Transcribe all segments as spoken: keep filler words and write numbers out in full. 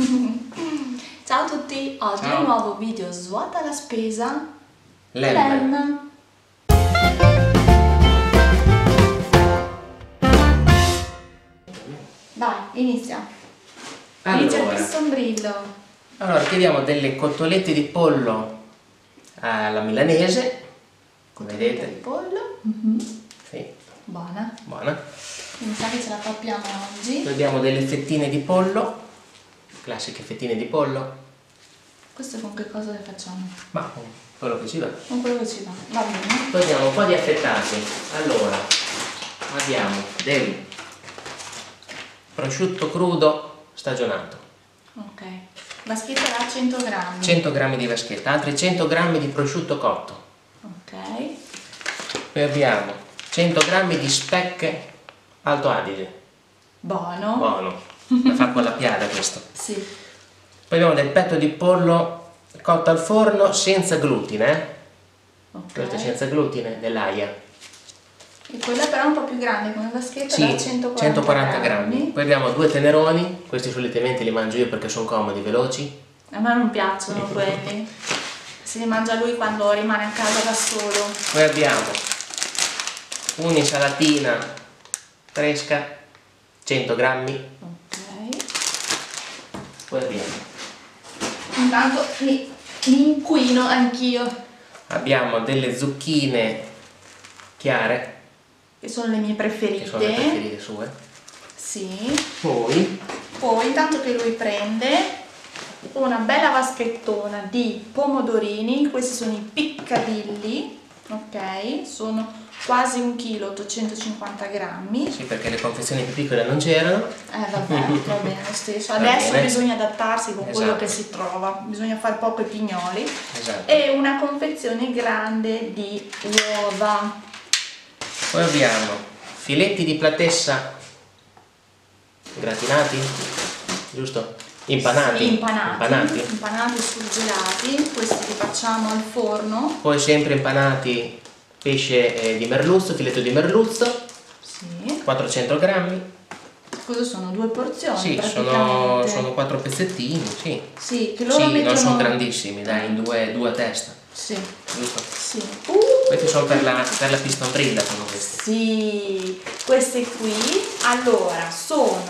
Ciao a tutti, oggi Ciao. un nuovo video svuota la spesa. Lem. Vai, inizia. Inizia il Allora, pistonbrillo. allora chiediamo delle cotolette di pollo alla milanese, come Cotoletta vedete. di pollo. Mhm. Sì, Buona. buona. Mi sa che ce la pappiamo oggi. Poi abbiamo delle fettine di pollo, classiche fettine di pollo, Questo con che cosa le facciamo? ma con quello che ci va. Con quello che ci va. Va bene. Poi abbiamo un po' di affettati. Allora, abbiamo del prosciutto crudo stagionato, Ok. Vaschetta da cento grammi. cento grammi di vaschetta, altri cento grammi di prosciutto cotto. Ok. Poi abbiamo cento grammi di speck Alto Adige, Buono. buono, da fare con la piada questo. Sì. Poi abbiamo del petto di pollo cotto al forno senza glutine, eh? Ok. Questo è senza glutine, dell'aia. E quella però è un po' più grande come vaschetta, Sì, da centoquaranta, centoquaranta grammi. grammi. Poi abbiamo due teneroni, questi solitamente li mangio io perché sono comodi, veloci. A me non piacciono quelli. Se li mangia lui quando rimane a casa da solo. Poi abbiamo un'insalatina fresca, cento grammi. Ok. Poi abbiamo, Intanto mi, mi inquino anch'io, abbiamo delle zucchine chiare, che sono le mie preferite. che sono le preferite sue. Sì. Poi Poi intanto che lui prende una bella vaschettona di pomodorini, questi sono i piccadilli, ok? Sono quasi un chilo, ottocentocinquanta grammi. sì, perché le confezioni più piccole non c'erano. Eh vabbè, va bene lo stesso. Va Adesso bene. bisogna adattarsi con quello Esatto. che si trova, bisogna fare poco i pignoli. Esatto. E una confezione grande di uova. Poi abbiamo filetti di platessa gratinati, giusto? Impanati. Sì, impanati, impanati. impanati surgelati, questi li facciamo al forno. Poi sempre impanati pesce eh, di merluzzo, filetto di merluzzo, Sì. quattrocento grammi. Cosa sono? Due porzioni Sì, sono, praticamente. sono quattro pezzettini, sì. Sì, che loro Sì, mettono... non sono grandissimi, dai, in due, due a testa, Sì, giusto? sì. Uh, Questi sono per la, per la pistonbrilla, sono questi. sì, queste qui, allora, sono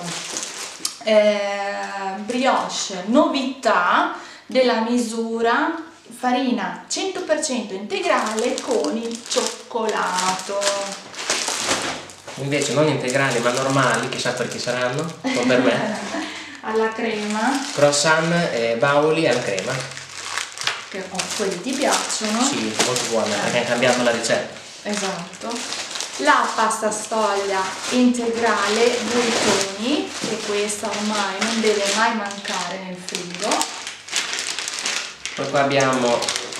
eh, brioche novità della misura farina cento per cento integrale con il cioccolato. Invece non integrali ma normali, chissà per chi saranno, non per me. Alla crema, Croissant e bauli alla crema. che oh, quelli ti piacciono? Sì, molto buona, perché ha cambiato la ricetta. Esatto. La pasta sfoglia integrale Buitoni, che questa ormai non deve mai mancare nel frigo. Poi qua abbiamo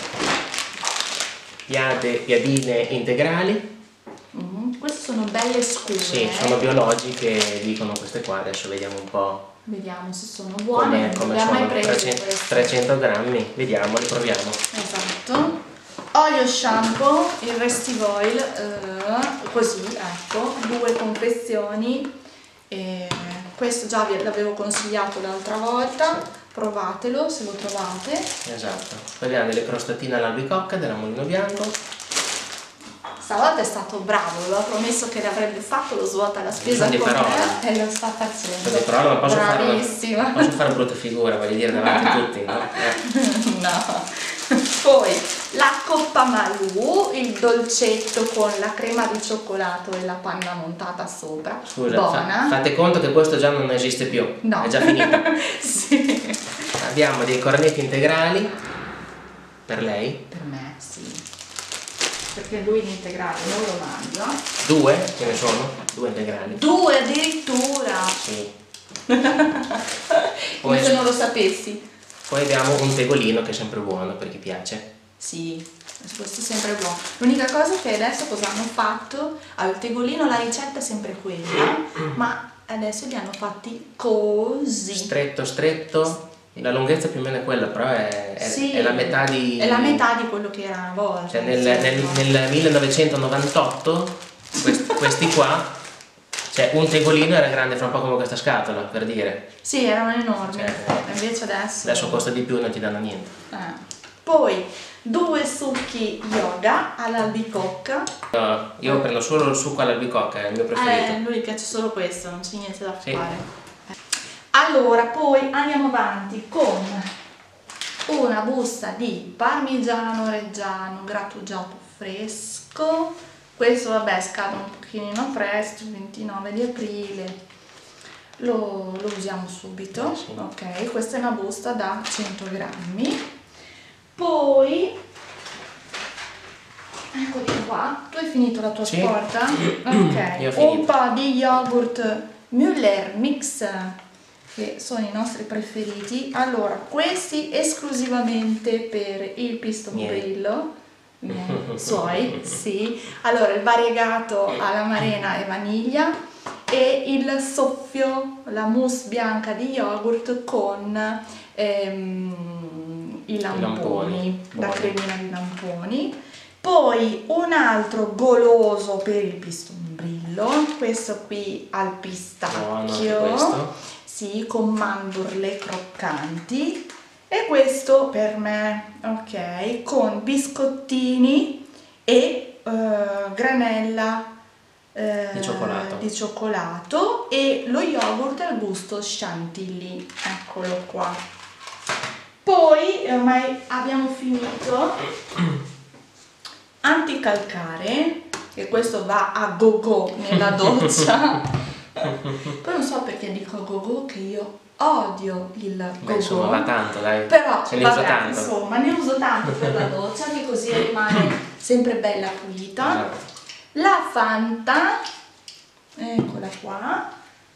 piade, piadine integrali. Mm, queste sono belle scure. Sì, sono biologiche, dicono queste qua, adesso vediamo un po' Vediamo se sono buone. come, come non le ho mai sono. prese trecento, queste. trecento grammi, vediamo, li proviamo. Esatto. Olio shampoo, il Restive Oil, eh, così, ecco, due confezioni. E questo già vi l'avevo consigliato l'altra volta, provatelo se lo trovate. Esatto. Poi abbiamo delle crostatine all'albicocca della Mulino Bianco. Stavolta è stato bravo, aveva promesso che le avrebbe fatto lo svuota la spesa Sono di con parola. me e lo sta facendo. Così, però non posso fare, Bravissima. una, posso fare una brutta figura, voglio dire, davanti a tutti, no? Eh. No. Poi la Coppa Malù, il dolcetto con la crema di cioccolato e la panna montata sopra. Scusa, buona. fa, fate conto che questo già non esiste più, No. è già finito. Sì. Abbiamo dei cornetti integrali per lei, Per me sì. Perché lui l'integrale non lo mangia. due, ce ne sono, due integrali. Due addirittura! Sì. Come Poi- se non lo sapessi. Poi abbiamo un tegolino che è sempre buono per chi piace. Sì, questo è sempre buono. L'unica cosa è che adesso cosa hanno fatto? Al tegolino la ricetta è sempre quella, ma adesso li hanno fatti così. Stretto, stretto, la lunghezza più o meno è quella, però è, è, Sì, è la metà di... è la metà di quello che era una volta. Cioè nel, nel, nel millenovecentonovantotto questi, questi qua Cioè un tegolino era grande fra un po' come questa scatola, per dire. Sì, erano enormi, Cioè, invece adesso... Adesso costa di più e non ti danno niente. Eh. Poi due succhi yoga all'albicocca. No, io prendo solo il succo all'albicocca, è il mio preferito. Eh, lui gli piace solo questo, non c'è niente da Sì. fare. Allora, poi andiamo avanti con una busta di parmigiano reggiano grattugiato fresco. Questo vabbè scade un pochino presto, il ventinove di aprile. Lo, lo usiamo subito. Sì. Ok, questa è una busta da cento grammi. Poi eccoli qua, tu hai finito la tua Sì. scorta? Ok, Io ho finito. un po' di yogurt Müller Mix, che sono i nostri preferiti. Allora, questi esclusivamente per il pistonbrillo, miei, suoi, sì. Allora, il variegato alla marena e vaniglia e il soffio, la mousse bianca di yogurt con ehm, i lamponi, lamponi. la Buoni. cremina di lamponi. Poi un altro goloso per il pistonbrillo, questo qui al Buono anche pistacchio, questo. sì, con mandorle croccanti, e questo per me, ok, con biscottini e eh, granella eh, Di cioccolato. di cioccolato e lo yogurt al gusto chantilly, eccolo qua. Poi ormai abbiamo finito. Anticalcare, che questo va a go-go nella doccia. Poi non so perché dico go-go, che io odio il go-go. Beh, insomma, va tanto, dai. Però Se ne vabbè, usa tanto. insomma, ne uso tanto per la doccia, che così rimane sempre bella pulita. Esatto. La Fanta, eccola qua.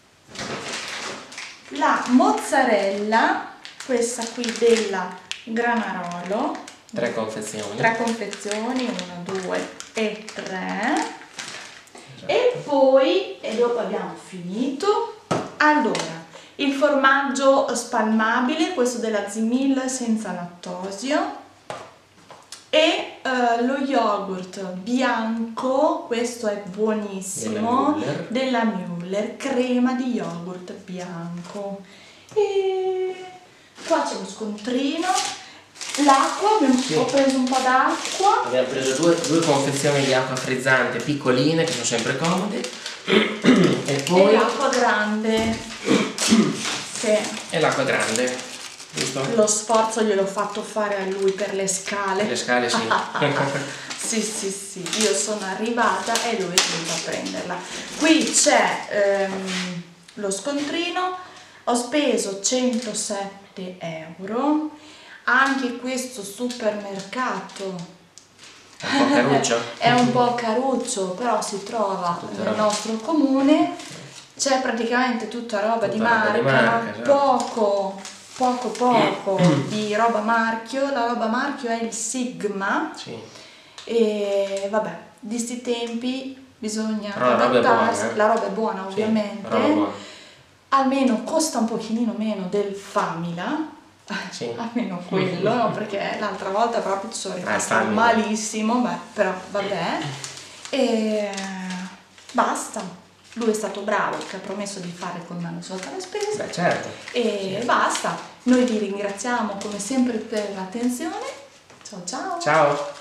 La mozzarella, questa qui della Granarolo. Tre confezioni. Tre confezioni, una, due e tre. E poi, e dopo abbiamo finito. Allora, il formaggio spalmabile, questo della Zimil senza lattosio, e eh, lo yogurt bianco, questo è buonissimo, Della Müller. della Müller, crema di yogurt bianco. E qua c'è lo scontrino. L'acqua, Sì. ho preso un po' d'acqua. Abbiamo preso due, due confezioni di acqua frizzante piccoline, che sono sempre comode. E poi... E l'acqua grande. Sì. E l'acqua grande, giusto? Lo sforzo gliel'ho fatto fare a lui per le scale. Le scale sì. Sì, sì, sì. Io sono arrivata e lui è venuto a prenderla. Qui c'è ehm, lo scontrino. Ho speso centosette euro. Anche questo supermercato Un po' caruccio. è un po' caruccio, però si trova Tutta nel roba. nostro comune. C'è praticamente tutta roba, Tutta di, roba marca, di marca, esatto. poco, poco, poco di roba marchio. La roba marchio è il Sigma. Sì. E vabbè, di sti tempi bisogna Però la roba è adattarsi. buona, eh? La roba è buona, Sì, ovviamente. la roba buona. Almeno costa un pochino meno del Famila. Sì. Almeno quello, no? Perché l'altra volta proprio ci sono rimasta Famila. malissimo, beh, però vabbè. E basta. Lui è stato bravo, che ha promesso di fare con me sotto le spese. Beh, certo. E basta. Noi vi ringraziamo come sempre per l'attenzione. Ciao ciao. Ciao.